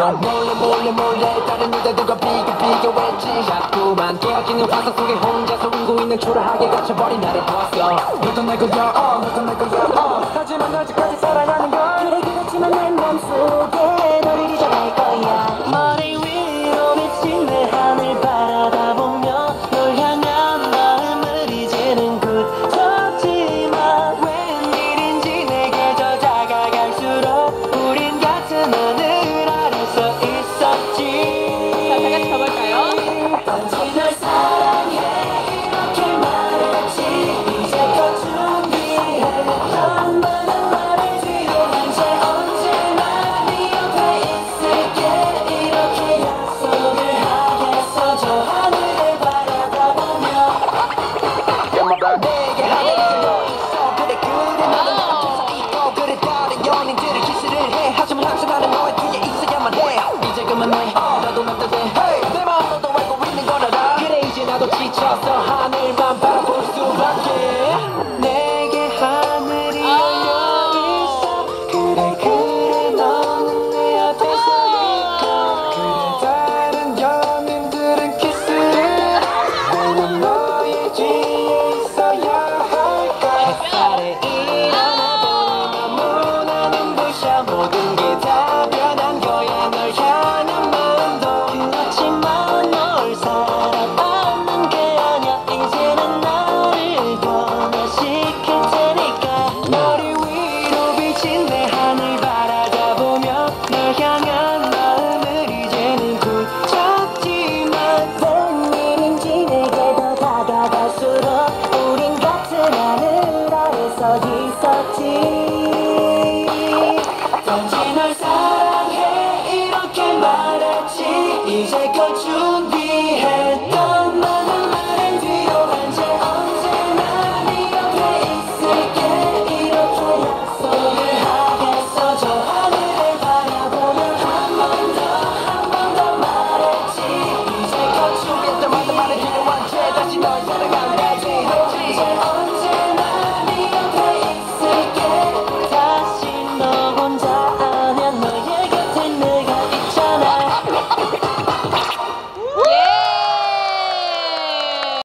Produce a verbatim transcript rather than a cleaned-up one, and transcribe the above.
넌 몰래 몰래 몰래 다른 여자들과 비교 비교했지. 자꾸만 깨어지는 화상 속에 혼자서 울고 있는 초라하게 갇혀버린 나를 보았어. 너도 날 거야 어 너도 날 거야 어 하지만 아직까지 사랑하는 걸. 그래 그렇지만 내 맘속에 너를 잊어갈 거야. 머리 위로 비친 내 하늘 바라다 보며 널 향한 마음을 이제는 굳혔지만 웬일인지 내게 더 다가갈수록 우린 같은 하늘